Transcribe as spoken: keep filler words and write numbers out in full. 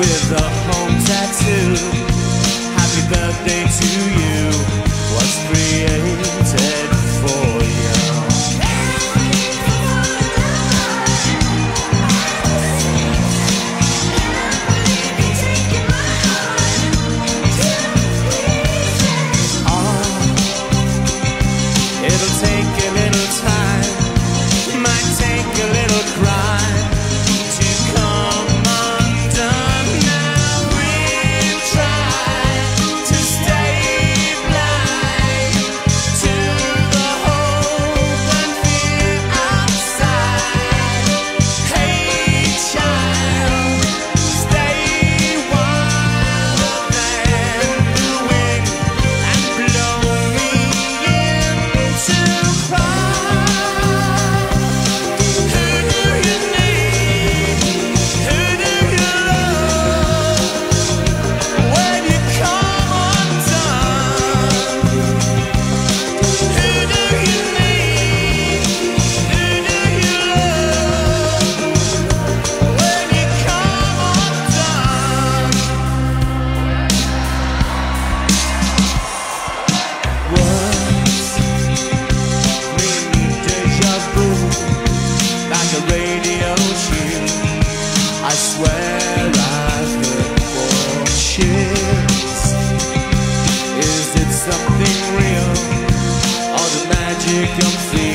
with a home tattoo. Happy birthday to you was created for you. Oh, it'll take a little time, might take a little crime to come undone. Now we've tried to stay blind to the hope and fear outside. Hey child, stay wilder than the wind and blow me into cry. Who do you need? Who do you love when you come undone? Who do you need? Who do you love when you come undone? Words bring me deja vu, like a radio tune. I swear I've heard more chills. Is it something real, or the magic I'm feeling?